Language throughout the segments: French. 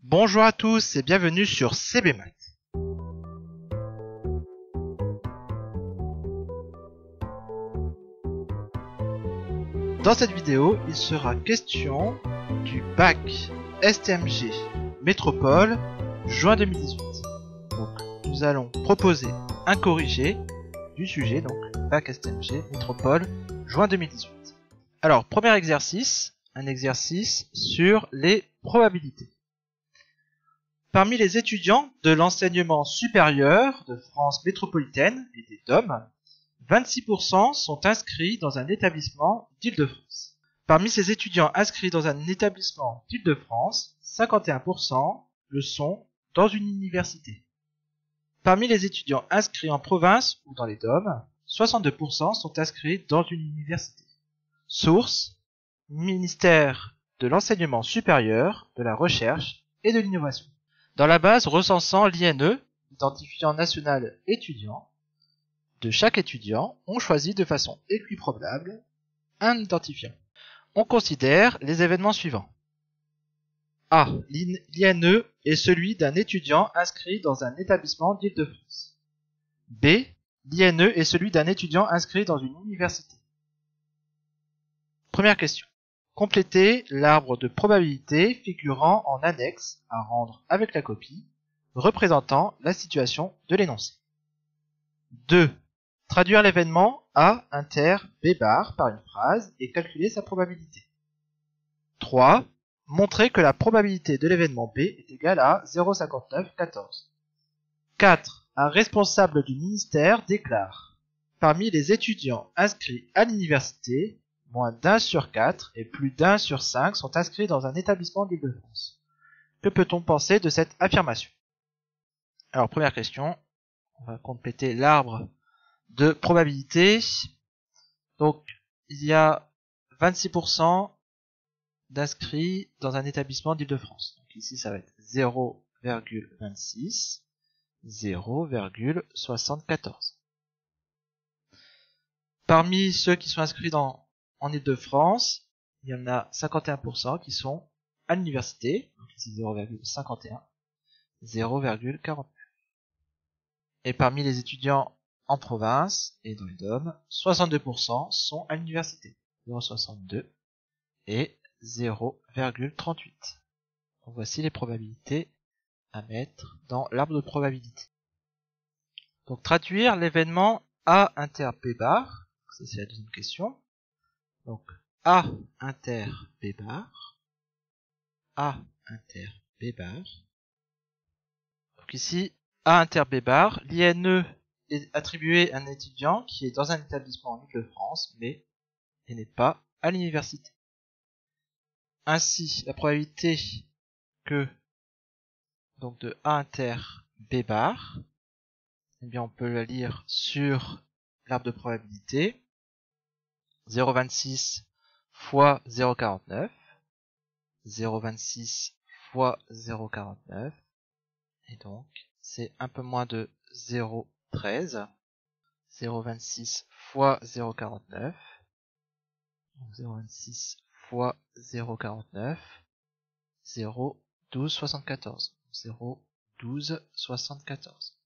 Bonjour à tous et bienvenue sur CBMath. Dans cette vidéo, il sera question du bac STMG Métropole juin 2018. Donc, nous allons proposer un corrigé du sujet, donc bac STMG Métropole juin 2018. Alors, premier exercice, un exercice sur les probabilités. Parmi les étudiants de l'enseignement supérieur de France métropolitaine et des DOM, 26% sont inscrits dans un établissement d'Île-de-France. Parmi ces étudiants inscrits dans un établissement d'Île-de-France, 51% le sont dans une université. Parmi les étudiants inscrits en province ou dans les DOM, 62% sont inscrits dans une université. Source: ministère de l'enseignement supérieur, de la recherche et de l'innovation. Dans la base recensant l'INE, identifiant national étudiant, de chaque étudiant, on choisit de façon équiprobable un identifiant. On considère les événements suivants. A. L'INE est celui d'un étudiant inscrit dans un établissement d'Île-de-France. B. L'INE est celui d'un étudiant inscrit dans une université. Première question. Complétez l'arbre de probabilité figurant en annexe à rendre avec la copie, représentant la situation de l'énoncé. 2. Traduire l'événement A inter B bar par une phrase et calculer sa probabilité. 3. Montrer que la probabilité de l'événement B est égale à 0,5914. 4. Un responsable du ministère déclare: parmi les étudiants inscrits à l'université, moins d'1 sur 4 et plus d'1 sur 5 sont inscrits dans un établissement d'Île-de-France. Que peut-on penser de cette affirmation? Alors, première question, on va compléter l'arbre de probabilité. Donc, il y a 26% d'inscrits dans un établissement d'Île-de-France. Donc ici, ça va être 0,26, 0,74. Parmi ceux qui sont inscrits en Île-de-France, il y en a 51% qui sont à l'université, donc ici 0,51, 0,49. Et parmi les étudiants en province et dans les DOM, 62% sont à l'université, 0,62 et 0,38. Donc voici les probabilités à mettre dans l'arbre de probabilité. Donc traduire l'événement A inter B bar, ça c'est la deuxième question. Donc A inter B bar, A inter B bar. Donc ici, A inter B bar, l'INE est attribué à un étudiant qui est dans un établissement en Île-de-France, mais il n'est pas à l'université. Ainsi, la probabilité que donc de A inter B bar, eh bien on peut la lire sur l'arbre de probabilité. 0,26 fois 0,49, 0,26 fois 0,49, et donc c'est un peu moins de 0,13, 0,26 fois 0,49, 0,26 fois 0,49, 0,1274, 0,1274.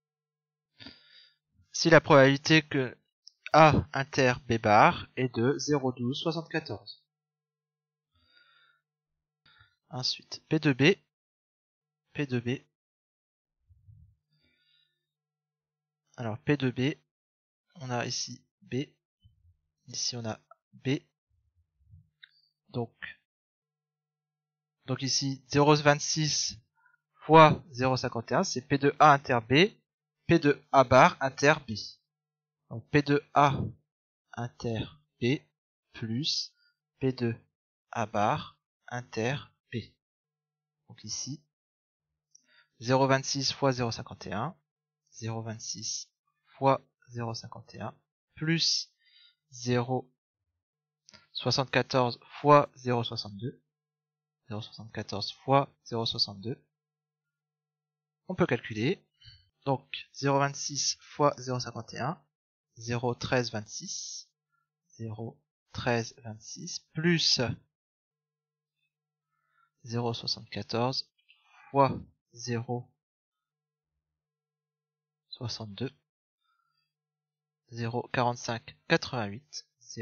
Si la probabilité que A inter B bar est de 0,1274. Ensuite, P2B, P2B. Alors P2B, on a ici B, ici on a B. Donc ici 0,26 fois 0,51, c'est P2A inter B, P2A bar inter B. Donc P2A inter B plus P2A bar inter B. Donc ici 0,26 fois 0,51, 0,26 fois 0,51 plus 0,74 fois 0,62, 0,74 fois 0,62. On peut calculer. Donc 0,26 fois 0,51, 0,1326, 0,1326 plus 0,74 fois 0,62, 0,4588,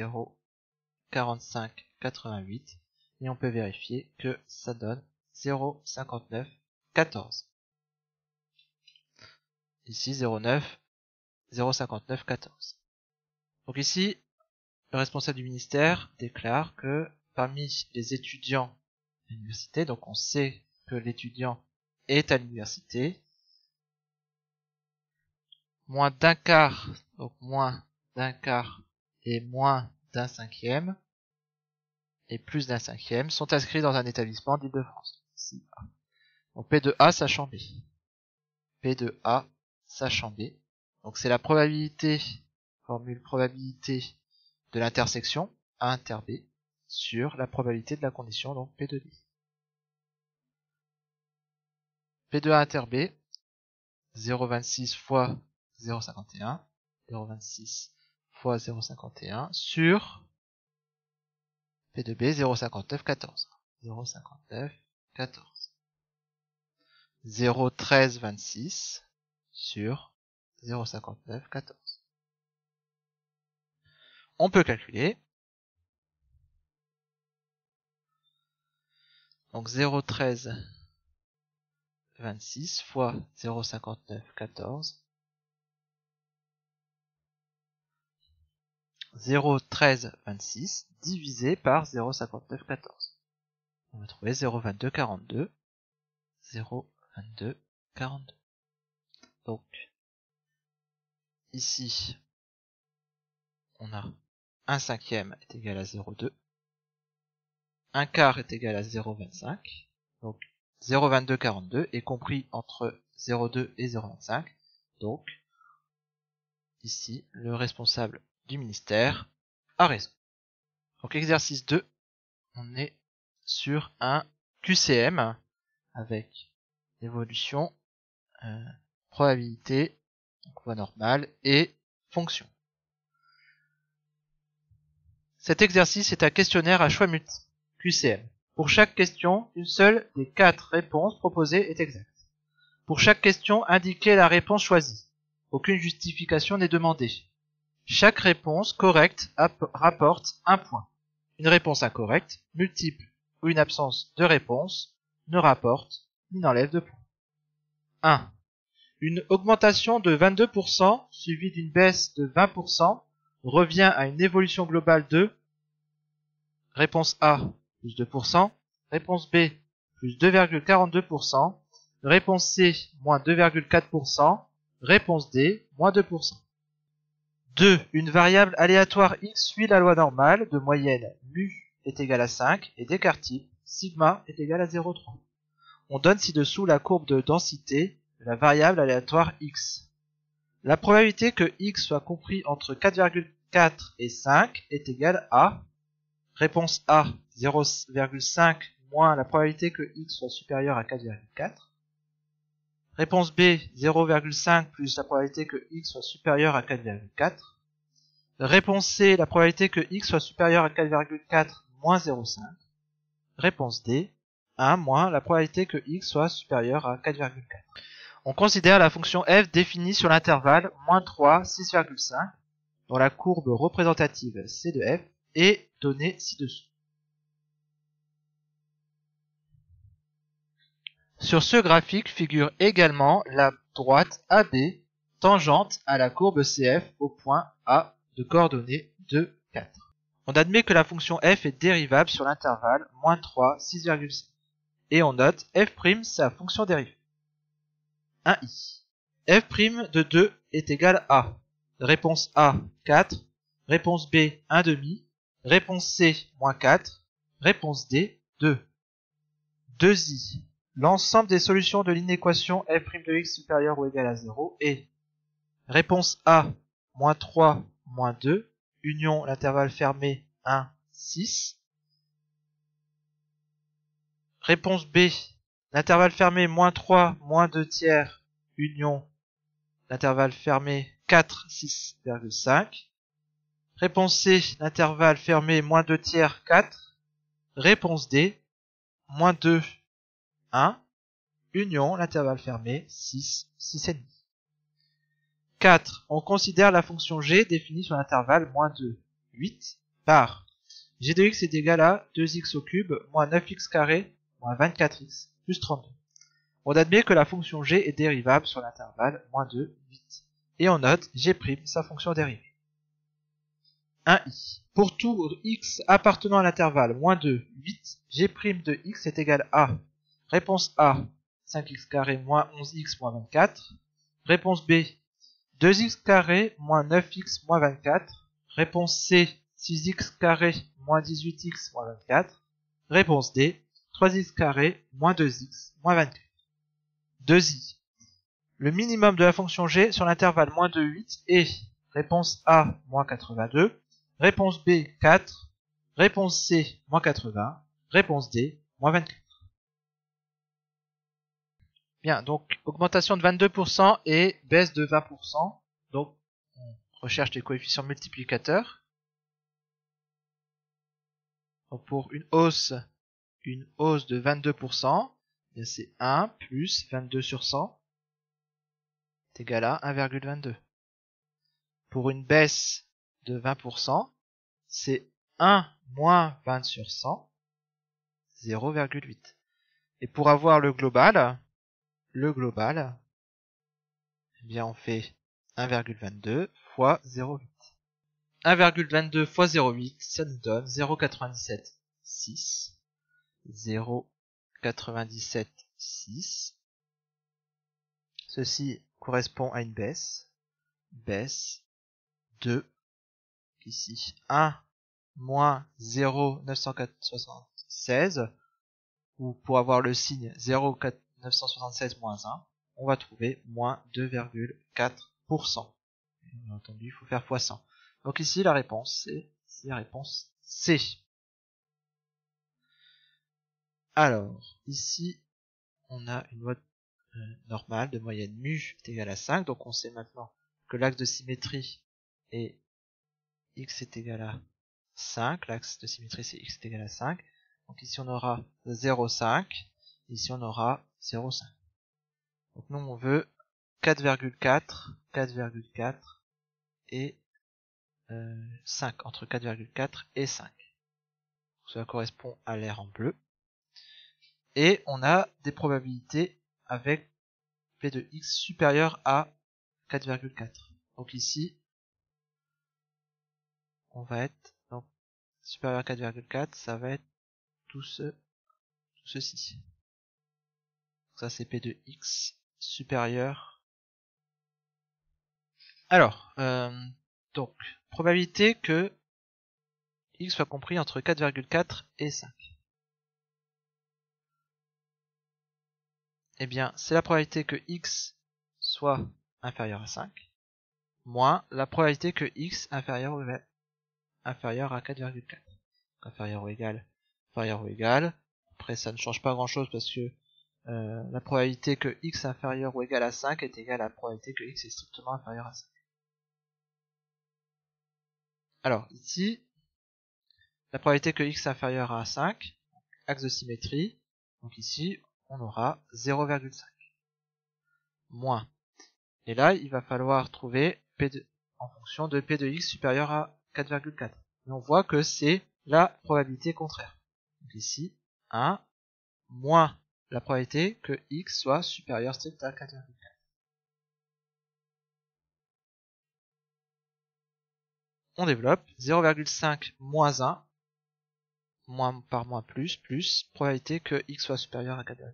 0,4588, et on peut vérifier que ça donne 0,5914. Ici 0,5914. Donc ici, le responsable du ministère déclare que parmi les étudiants à l'université, donc on sait que l'étudiant est à l'université, moins d'un quart, donc moins d'un quart et moins d'un cinquième, et plus d'un cinquième sont inscrits dans un établissement d'Île-de-France. Donc P de A sachant B. P de A sachant B. Donc c'est la probabilité, formule probabilité de l'intersection A inter B sur la probabilité de la condition, donc P de B. P de A inter B, 0,26 fois 0,51, 0,26 fois 0,51 sur P de B, 0,5914. 0,5914. 0,1326 sur 0,5914. On peut calculer. Donc 0,1326 fois 0,5914. 0,1326 divisé par 0,5914. On va trouver 0,2242. 0,2242. Donc, ici, on a 1 cinquième est égal à 0,2. 1 quart est égal à 0,25. Donc, 0,2242 est compris entre 0,2 et 0,25. Donc, ici, le responsable du ministère a raison. Donc, exercice 2, on est sur un QCM avec évolution, probabilité, donc voie normale et fonction. Cet exercice est un questionnaire à choix multiples, QCM. Pour chaque question, une seule des 4 réponses proposées est exacte. Pour chaque question, indiquez la réponse choisie. Aucune justification n'est demandée. Chaque réponse correcte rapporte 1 point. Une réponse incorrecte, multiple ou une absence de réponse ne rapporte ni n'enlève de points. 1. Une augmentation de 22% suivie d'une baisse de 20% revient à une évolution globale de réponse A plus 2%, réponse B plus 2,42%, réponse C moins 2,4%, réponse D moins 2%. 2. Une variable aléatoire x suit la loi normale de moyenne mu est égal à 5 et d'écart type sigma est égal à 0,3. On donne ci-dessous la courbe de densité de la variable aléatoire x. La probabilité que x soit compris entre 4,4 et 5 est égale à réponse A 0,5 moins la probabilité que x soit supérieur à 4,4. Réponse B 0,5 plus la probabilité que x soit supérieur à 4,4. Réponse C la probabilité que x soit supérieur à 4,4 moins 0,5. Réponse D 1 moins la probabilité que x soit supérieur à 4,4. On considère la fonction f définie sur l'intervalle -3, 6,5, dont la courbe représentative C de f est donnée ci-dessous. Sur ce graphique figure également la droite AB tangente à la courbe CF au point A de coordonnées 2, 4. On admet que la fonction f est dérivable sur l'intervalle -3, 6,5. Et on note f' sa fonction dérivée. 1i. f' de 2 est égal à réponse A 4, réponse B 1,5, réponse C -4, réponse D 2. 2i. L'ensemble des solutions de l'inéquation f' de x supérieur ou égal à 0 est réponse A -3, -2, union l'intervalle fermé 1, 6. Réponse B, l'intervalle fermé -3, -2 tiers, union l'intervalle fermé 4, 6,5. Réponse C, l'intervalle fermé -2 tiers, 4. Réponse D, -2, 1. union, l'intervalle fermé, 6, 6,5. 4. On considère la fonction g définie sur l'intervalle moins 2, 8, par g de x est égal à 2x au cube moins 9x carré moins 24x plus 32. On admet que la fonction g est dérivable sur l'intervalle moins 2, 8. Et on note g', sa fonction dérivée. 1i. Pour tout x appartenant à l'intervalle moins 2, 8, g' de x est égal à. Réponse A, 5x carré moins 11x moins 24. Réponse B, 2x carré moins 9x moins 24. Réponse C, 6x carré moins 18x moins 24. Réponse D, 3x carré moins 2x moins 24. 2i. Le minimum de la fonction g sur l'intervalle moins 2, 8 est réponse A, moins 82. Réponse B, 4. Réponse C, moins 80. Réponse D, moins 24. Bien, donc augmentation de 22% et baisse de 20%. Donc, on recherche les coefficients multiplicateurs. Donc, pour une hausse de 22%, c'est 1 plus 22 sur 100 est égal à 1,22. Pour une baisse de 20%, c'est 1 moins 20 sur 100, 0,8. Et pour avoir le global, eh bien on fait 1,22 fois 0,8. 1,22 fois 0,8, ça nous donne 0,97,6. 0,97,6. Ceci correspond à une baisse de, ici, 1 moins 0,976, ou pour avoir le signe 0,976 moins 1, on va trouver moins 2,4%. Bien entendu, il faut faire fois 100. Donc ici, la réponse C. Alors, ici, on a une loi normale de moyenne mu est égale à 5. Donc on sait maintenant que l'axe de symétrie est x est égal à 5. L'axe de symétrie, c'est x est égal à 5. Donc ici, on aura 0,5. Ici, on aura 0,5. Donc nous, on veut 4,4 et 5. Entre 4,4 et 5. Cela correspond à l'aire en bleu. Et on a des probabilités avec P de x supérieur à 4,4. Donc ici, on va être donc supérieur à 4,4, ça va être tout ceci. Donc ça c'est P de x supérieur. Alors, donc probabilité que x soit compris entre 4,4 et 5. Eh bien, c'est la probabilité que x soit inférieur à 5, moins la probabilité que x inférieur à 4,4. Inférieur ou égal. Après, ça ne change pas grand chose parce que la probabilité que x inférieur ou égal à 5 est égale à la probabilité que x est strictement inférieur à 5. Alors, ici, la probabilité que x est inférieur à 5, axe de symétrie, donc ici, on aura 0,5. Moins. Et là, il va falloir trouver en fonction de P de x supérieur à 4,4. Et on voit que c'est la probabilité contraire. Donc ici, 1 moins la probabilité que x soit supérieur strict à 4,4. On développe 0,5 moins 1, moins par moins plus, probabilité que x soit supérieur à 4,4.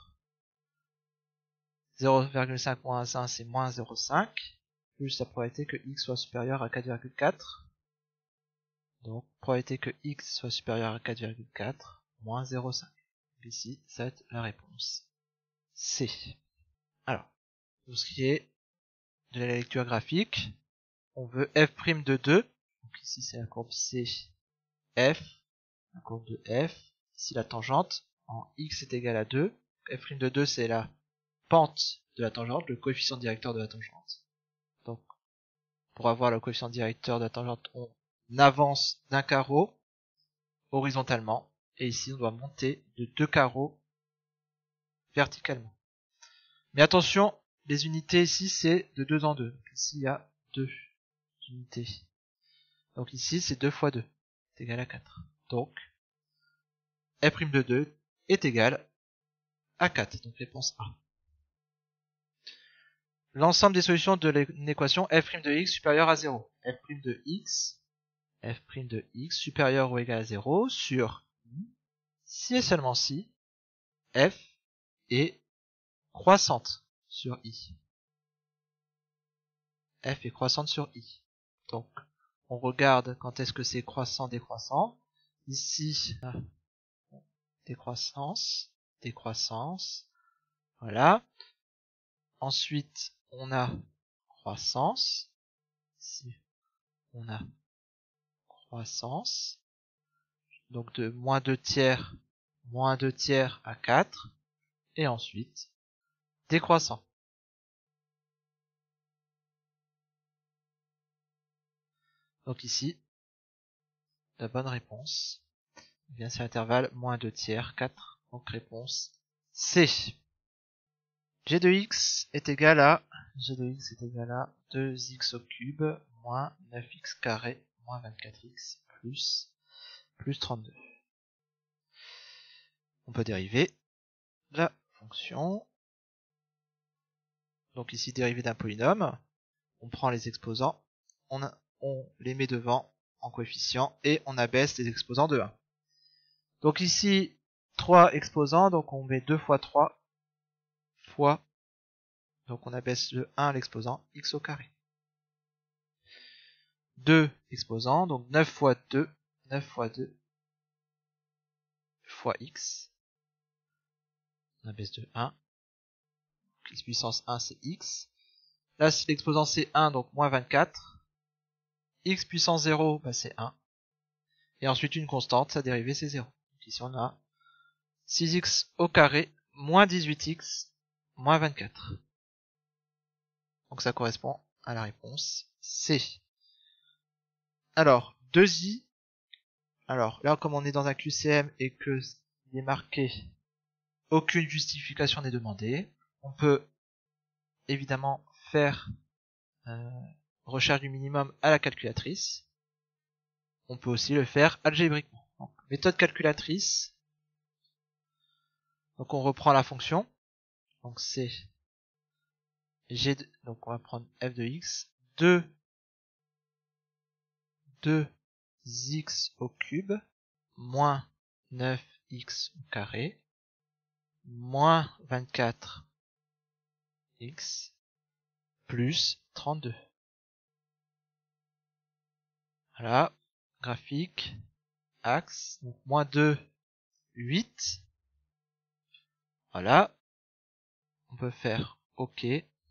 0,5 moins 1 c'est moins 0,5, plus la probabilité que x soit supérieur à 4,4. Donc probabilité que x soit supérieur à 4,4, moins 0,5. Ici, ça va être la réponse C. Alors, pour ce qui est de la lecture graphique, on veut f' de 2. Donc ici, c'est la courbe C, F. La courbe de F. Ici, la tangente en x est égal à 2. F' de 2, c'est la pente de la tangente, le coefficient directeur de la tangente. Donc, pour avoir le coefficient directeur de la tangente, on avance d'un carreau horizontalement. Et ici, on doit monter de 2 carreaux verticalement. Mais attention, les unités ici c'est de 2 en 2. Donc ici il y a 2 unités. Donc ici c'est 2 fois 2 est égal à 4. Donc f' de 2 est égal à 4. Donc réponse A. L'ensemble des solutions de l'équation f' de x supérieure à 0. f' de x supérieur ou égal à 0 sur si et seulement si f est croissante sur i. F est croissante sur i. Donc on regarde quand est-ce que c'est croissant, décroissant. Ici, décroissance, voilà. Ensuite, on a croissance. Ici, on a croissance. Donc de moins 2 tiers à 4. Et ensuite, décroissant. Donc ici, la bonne réponse, bien c'est l'intervalle moins 2 tiers, 4. Donc réponse C. G de x est égal à 2x au cube moins 9x carré moins 24x plus 32. On peut dériver la fonction. Donc ici dérivée d'un polynôme. On prend les exposants, on les met devant en coefficient et on abaisse les exposants de 1. Donc ici 3 exposants, donc on met 2 fois 3 fois, donc on abaisse de 1 l'exposant x au carré. 2 exposants, donc 9 fois 2 fois x, on abaisse de 1, donc x puissance 1 c'est x, là si l'exposant c'est 1, donc moins 24, x puissance 0 bah, c'est 1, et ensuite une constante, sa dérivée c'est 0. Donc ici on a 6x au carré moins 18x moins 24. Donc ça correspond à la réponse C. Alors, 2i. Alors là, comme on est dans un QCM et que il est marqué aucune justification n'est demandée, on peut évidemment faire recherche du minimum à la calculatrice. On peut aussi le faire algébriquement. Donc, méthode calculatrice. Donc on reprend la fonction. Donc c'est g de, donc on va prendre f de x 2x au cube moins 9x au carré moins 24x plus 32. Voilà, graphique, axe, donc moins 2, 8. Voilà, on peut faire OK,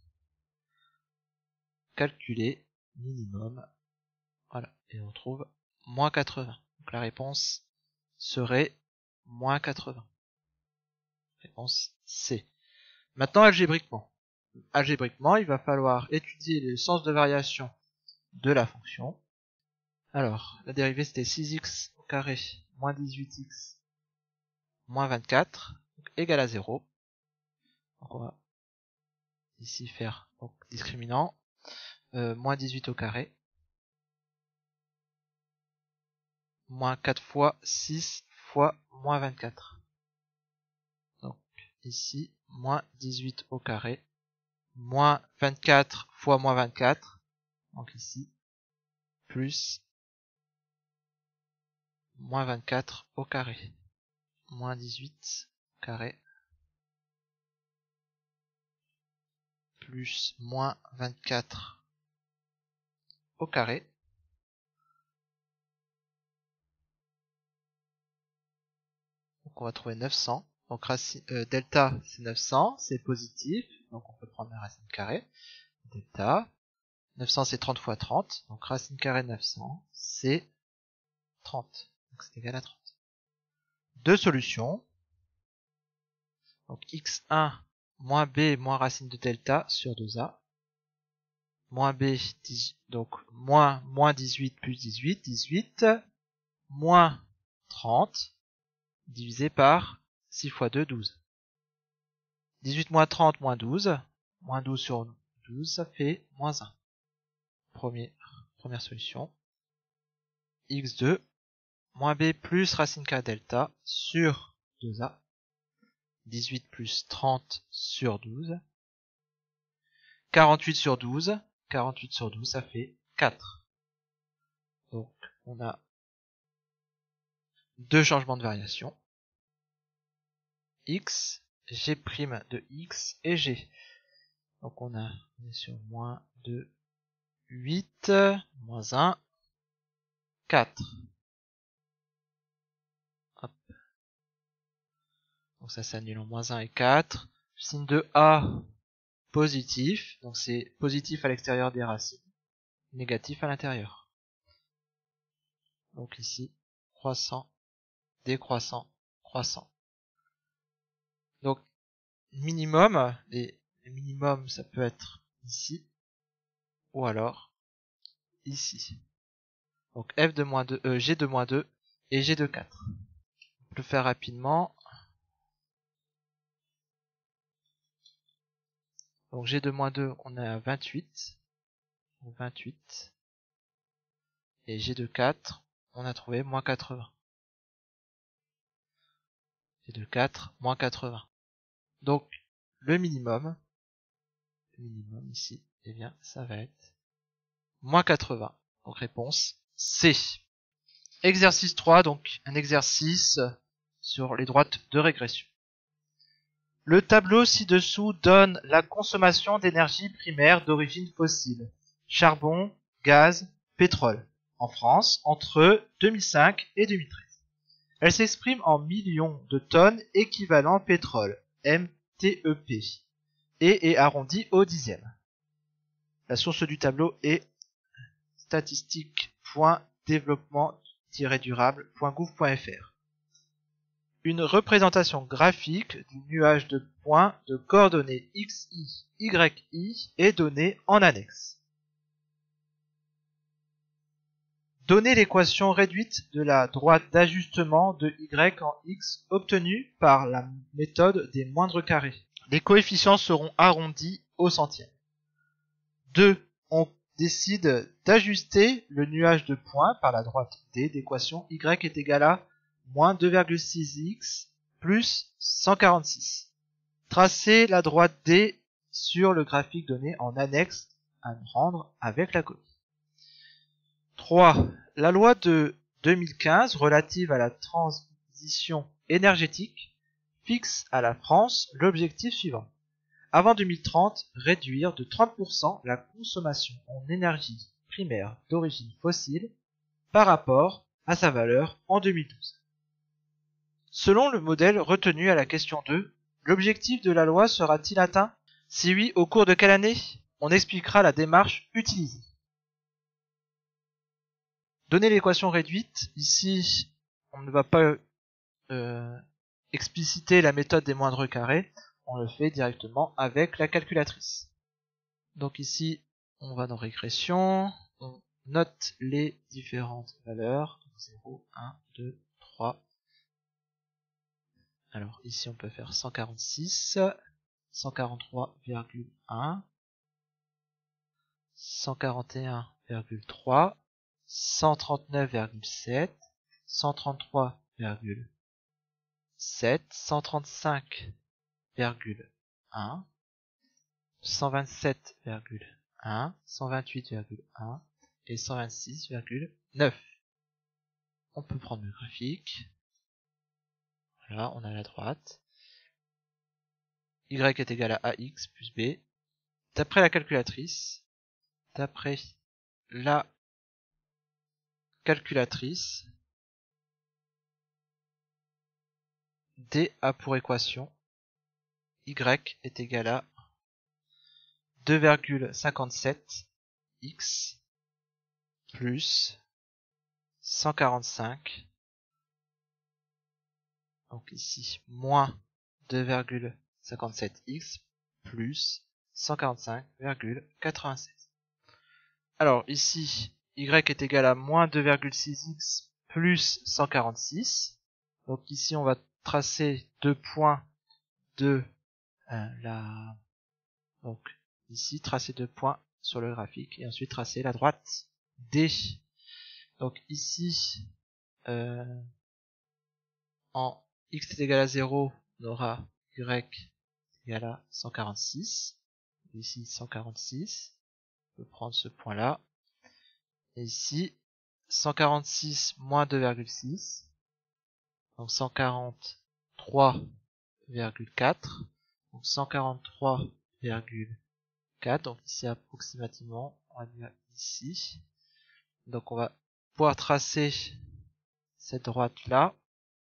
calculer minimum. Voilà, et on trouve moins 80. Donc la réponse serait moins 80. Réponse C. Maintenant algébriquement. Algébriquement, il va falloir étudier le sens de variation de la fonction. Alors, la dérivée c'était 6x au carré moins 18x moins 24 donc, égale à 0. Donc on va ici faire donc, discriminant moins 18 au carré moins 4 fois 6 fois moins 24. Donc ici moins 18 au carré moins 24 fois moins 24. Donc ici plus moins 24 au carré moins 18 au carré plus moins 24 au carré donc on va trouver 900. Donc delta c'est 900, c'est positif, donc on peut prendre la racine carrée. Delta, 900 c'est 30 fois 30, donc racine carrée de 900 c'est 30, donc c'est égal à 30. Deux solutions, donc x1 moins b moins racine de delta sur 2a, moins b, donc moins 18 plus 18, 18, moins 30, divisé par 6 fois 2, 12. 18 moins 30 moins 12. Moins 12 sur 12, ça fait moins 1. Première solution. x2 moins b plus racine carrée delta sur 2a. 18 plus 30 sur 12. 48 sur 12. 48 sur 12, ça fait 4. Donc, on a deux changements de variation. X, g' de x et g. Donc, on est sur moins 2, 8, moins 1, 4. Hop. Donc, ça s'annule en moins 1 et 4. Signe de A, positif. Donc, c'est positif à l'extérieur des racines. Négatif à l'intérieur. Donc, ici, croissant, décroissant, croissant. Donc, minimum, les minimums, ça peut être ici, ou alors ici. Donc f de moins 2, g de moins 2 et g de 4. On peut le faire rapidement. Donc g de moins 2, on est à 28. Donc 28. Et g de 4, on a trouvé moins 80. G de 4, moins 80. Donc le minimum ici, eh bien ça va être moins 80. Donc réponse C. Exercice 3, donc un exercice sur les droites de régression. Le tableau ci-dessous donne la consommation d'énergie primaire d'origine fossile, charbon, gaz, pétrole, en France entre 2005 et 2013. Elle s'exprime en millions de tonnes équivalent pétrole, MTEP, et est arrondie au dixième. La source du tableau est statistique.développement-durable.gouv.fr. Une représentation graphique du nuage de points de coordonnées XI, YI est donnée en annexe. Donnez l'équation réduite de la droite d'ajustement de Y en X obtenue par la méthode des moindres carrés. Les coefficients seront arrondis au centième. 2. On décide d'ajuster le nuage de points par la droite D d'équation Y est égal à moins 2,6x plus 146. Tracez la droite D sur le graphique donné en annexe à rendre avec la copie. 3. La loi de 2015 relative à la transition énergétique fixe à la France l'objectif suivant. Avant 2030, réduire de 30% la consommation en énergie primaire d'origine fossile par rapport à sa valeur en 2012. Selon le modèle retenu à la question 2, l'objectif de la loi sera-t-il atteint? Si oui, au cours de quelle année? On expliquera la démarche utilisée. Donner l'équation réduite, ici on ne va pas expliciter la méthode des moindres carrés, on le fait directement avec la calculatrice. Donc ici on va dans régression, on note les différentes valeurs, 0, 1, 2, 3. Alors ici on peut faire 146, 143,1, 141,3, 139,7, 133,7, 135,1, 127,1, 128,1 et 126,9. On peut prendre le graphique. Voilà, on a la droite. Y est égal à AX plus B. D'après la calculatrice, D a pour équation Y est égal à 2,57 x plus 145, donc ici moins 2,57 x plus 145,96. Alors ici y est égal à moins 2,6 x plus 146, donc ici on va tracer deux points de Donc ici, tracer 2 points sur le graphique et ensuite tracer la droite D. Donc ici, en x est égal à 0, on aura y égal à 146. Ici 146, on peut prendre ce point là. Et ici 146 moins 2,6, donc 143,4, donc 143,4, donc ici approximativement, on va dire ici. Donc on va pouvoir tracer cette droite là.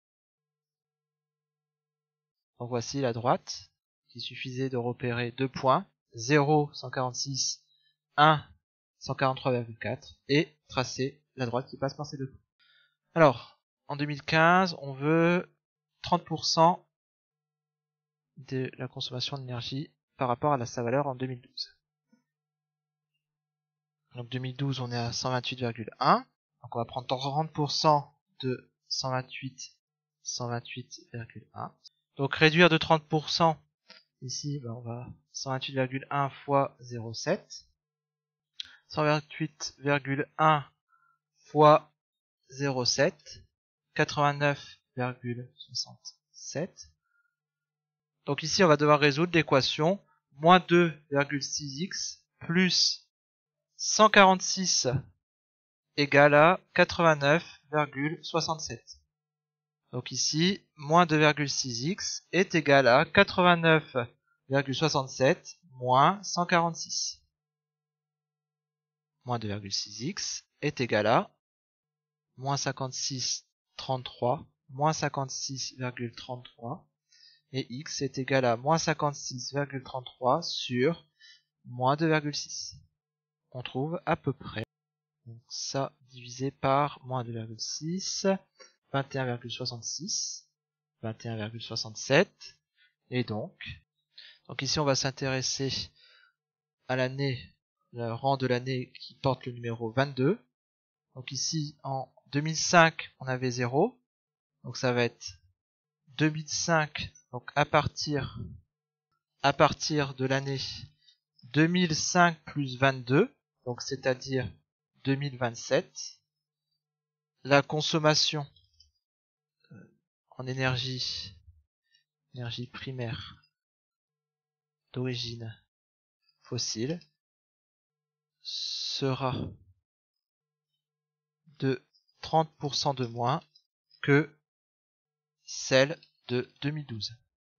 Donc voici la droite. Il suffisait de repérer 2 points, 0, 146, 1, 143,4 et tracer la droite qui passe par ces 2 points. Alors, en 2015, on veut 30% de la consommation d'énergie par rapport à sa valeur en 2012. Donc 2012, on est à 128,1. Donc on va prendre 30% de 128,1. Donc réduire de 30%, ici on va 128,1 fois 0,7. 128,1 fois 0,7, 89,67. Donc ici on va devoir résoudre l'équation moins 2,6x plus 146 égale à 89,67. Donc ici, moins 2,6x est égal à 89,67 moins 146. Moins 2,6x est égal à moins 56,33 moins 56,33 et x est égal à moins 56,33 sur moins 2,6. On trouve à peu près donc ça divisé par moins 2,6, 21,66, 21,67 et donc ici on va s'intéresser à l'année, le rang de l'année qui porte le numéro 22. Donc ici en 2005 on avait 0, donc ça va être 2005, donc à partir de l'année 2005 plus 22, donc c'est-à-dire 2027. La consommation en énergie primaire d'origine fossile sera de 30% de moins que celle de 2012.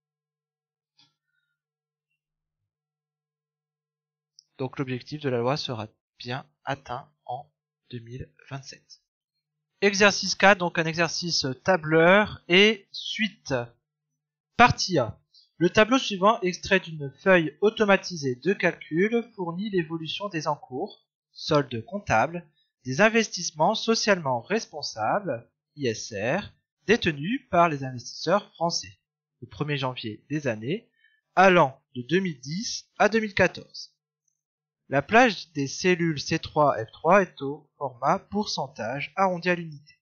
Donc l'objectif de la loi sera bien atteint en 2027. Exercice 4, donc un exercice tableur et suite. Partie A. Le tableau suivant, extrait d'une feuille automatisée de calcul, fournit l'évolution des encours, solde comptable, des investissements socialement responsables, ISR, détenus par les investisseurs français, le 1er janvier des années, allant de 2010 à 2014. La plage des cellules C3 F3 est au format pourcentage arrondi à l'unité.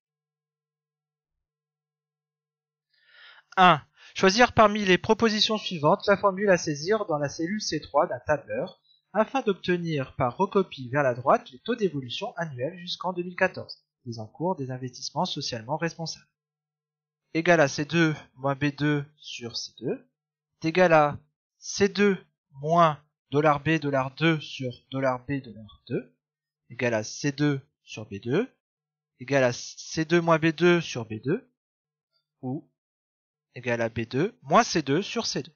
1. Choisir parmi les propositions suivantes la formule à saisir dans la cellule C3 d'un tableur afin d'obtenir par recopie vers la droite les taux d'évolution annuels jusqu'en 2014, des encours des investissements socialement responsables. Égal à C2 moins B2 sur C2 est égal à C2 moins $B $2 sur $B $2 égal à C2 sur B2 égal à C2 moins B2 sur B2 ou égal à B2 moins C2 sur C2.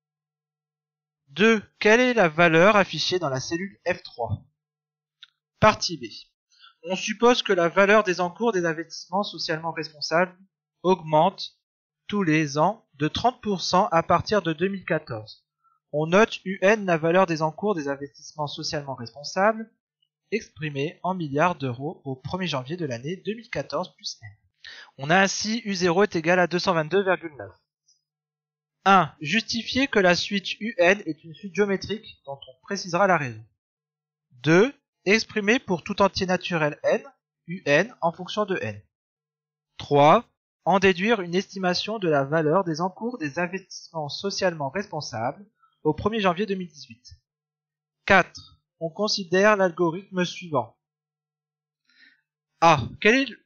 2. Quelle est la valeur affichée dans la cellule F3? Partie B. On suppose que la valeur des encours des investissements socialement responsables augmente tous les ans de 30% à partir de 2014. On note UN la valeur des encours des investissements socialement responsables exprimée en milliards d'euros au 1er janvier de l'année 2014 plus N. On a ainsi U0 est égal à 222,9. 1. Justifier que la suite UN est une suite géométrique dont on précisera la raison. 2. Exprimer pour tout entier naturel n, UN en fonction de n. 3. En déduire une estimation de la valeur des encours des investissements socialement responsables au 1er janvier 2018. 4. On considère l'algorithme suivant. A. Quelle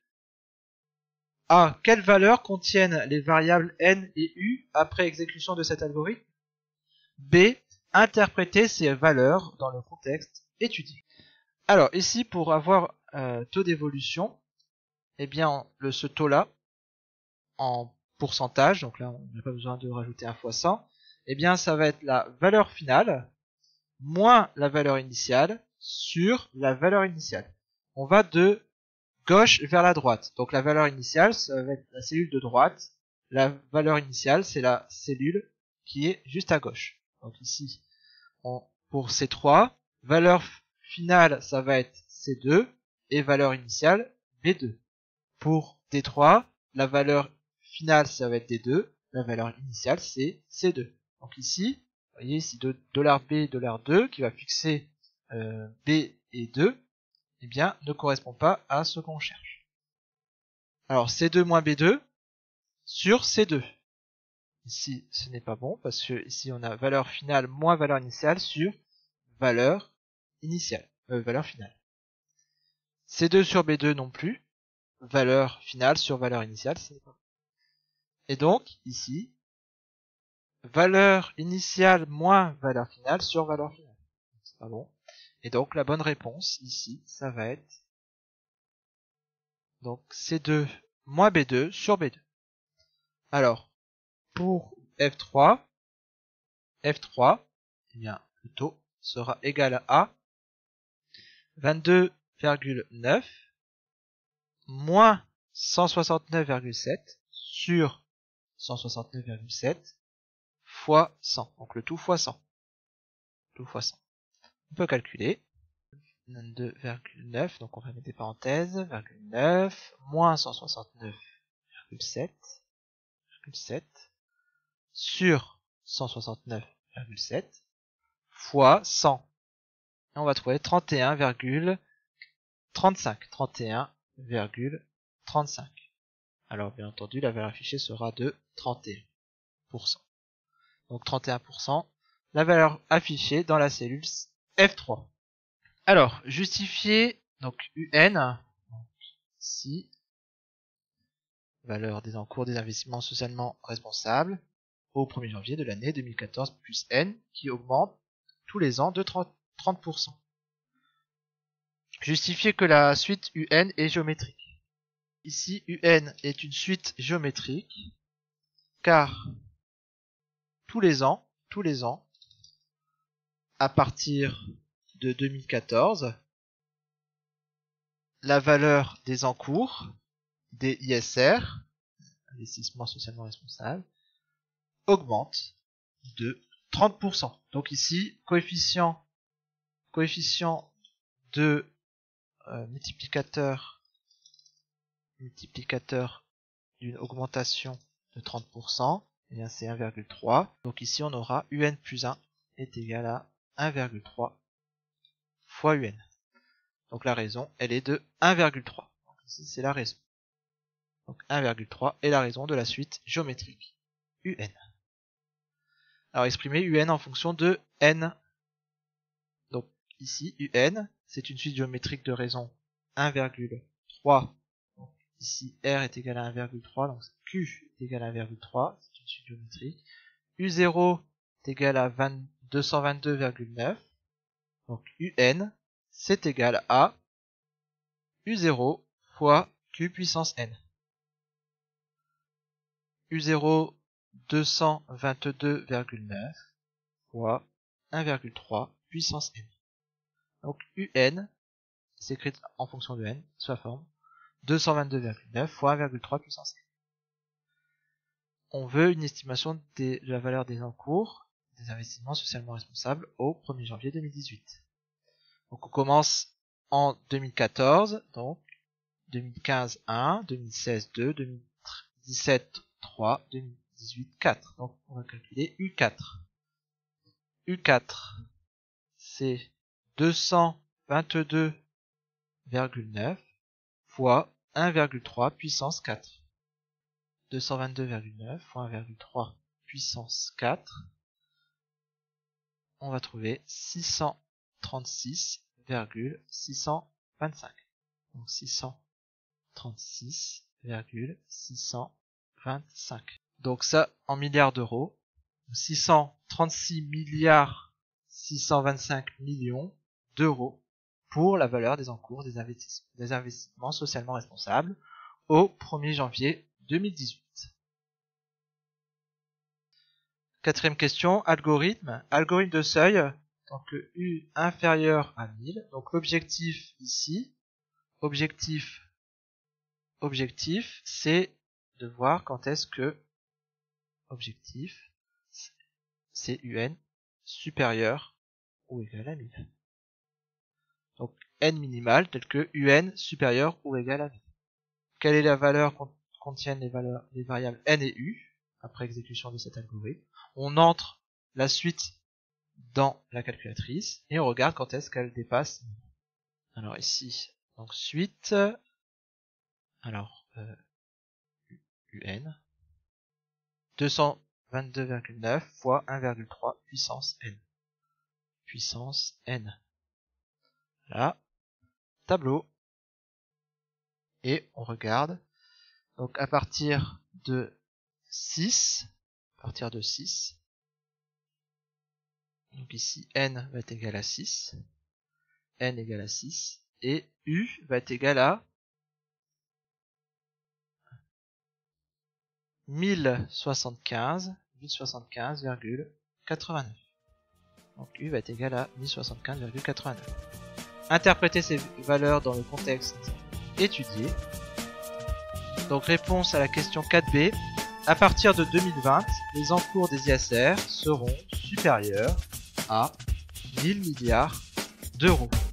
valeur contiennent les variables n et u après exécution de cet algorithme? B. Interpréter ces valeurs dans le contexte étudié. Alors ici, pour avoir taux d'évolution, eh bien ce taux-là, en pourcentage, donc là on n'a pas besoin de rajouter un fois 100, eh bien ça va être la valeur finale moins la valeur initiale sur la valeur initiale. On va de gauche vers la droite. Donc la valeur initiale, ça va être la cellule de droite. La valeur initiale, c'est la cellule qui est juste à gauche. Donc ici, pour C3, valeur finale, ça va être C2 et valeur initiale, B2. Pour D3, la valeur finale, ça va être D2, la valeur initiale, c'est C2. Donc ici, vous voyez ici $B, $2 qui va fixer B et 2, eh bien, ne correspond pas à ce qu'on cherche. Alors C2 moins B2 sur C2. Ici, ce n'est pas bon parce que ici on a valeur finale moins valeur initiale sur valeur initiale, valeur finale. C2 sur B2 non plus, valeur finale sur valeur initiale, ce n'est pas bon. Et donc ici, valeur initiale moins valeur finale sur valeur finale. C'est pas bon. Et donc la bonne réponse ici, ça va être donc C2 moins B2 sur B2. Alors, pour F3, eh bien, le taux sera égal à 22,9 moins 169,7 sur 169,7 fois 100. Donc le tout fois 100. Tout fois 100. On peut calculer. 22,9, donc on va mettre des parenthèses, 9, moins 169,7 sur 169,7 fois 100. Et on va trouver 31,35. 31,35. Alors bien entendu, la valeur affichée sera de 31%. Donc 31%, la valeur affichée dans la cellule F3. Alors, justifier donc UN, ici, valeur des encours des investissements socialement responsables, au 1er janvier de l'année 2014 plus N, qui augmente tous les ans de 30%. Justifier que la suite UN est géométrique. Ici, UN est une suite géométrique, car tous les ans, à partir de 2014, la valeur des encours, des ISR, investissements socialement responsables, augmente de 30%. Donc ici, coefficient de multiplicateur d'une augmentation de 30%, et bien c'est 1,3. Donc ici on aura UN plus 1 est égal à 1,3 fois UN. Donc la raison, elle est de 1,3. Donc ici c'est la raison. Donc 1,3 est la raison de la suite géométrique UN. Alors exprimer UN en fonction de N. Donc ici UN, c'est une suite géométrique de raison 1,3. Donc ici R est égal à 1,3, donc Q est égal à 1,3, c'est une suite géométrique. U0 est égal à 222,9. Donc UN, c'est égal à U0 fois Q puissance N. U0 222,9 fois 1,3 puissance N. Donc UN s'écrit en fonction de N, sous la forme 222,9 fois 1,3 puissance N. On veut une estimation de la valeur des encours des investissements socialement responsables au 1er janvier 2018. Donc on commence en 2014, donc 2015 1, 2016 2, 2017 3, 2018 4. Donc on va calculer U4. U4 c'est 222,9 fois 1,3 puissance 4. 222,9 fois 1,3 puissance 4. on va trouver 636,625. Donc 636,625. Donc ça en milliards d'euros. 636 milliards 625 millions d'euros pour la valeur des encours des investissements socialement responsables au 1er janvier 2018. Quatrième question, algorithme. Algorithme de seuil, tant que U inférieur à 1000. Donc l'objectif ici, objectif, c'est de voir quand est-ce que objectif, c'est UN supérieur ou égal à 1000. Donc n minimal tel que UN supérieur ou égal à 1000. Quelle est la valeur contiennent les variables n et u après exécution de cet algorithme? On entre la suite dans la calculatrice et on regarde quand est-ce qu'elle dépasse. Alors ici, donc suite, alors UN 222,9 fois 1,3 puissance n. Là, tableau. Et on regarde. Donc à partir de 6, donc ici n va être égal à 6, n égale à 6, et u va être égal à 1075,89. Donc u va être égal à 1075,89. Interpréter ces valeurs dans le contexte étudié. Donc réponse à la question 4b. À partir de 2020, les encours des ISR seront supérieurs à 1000 milliards d'euros.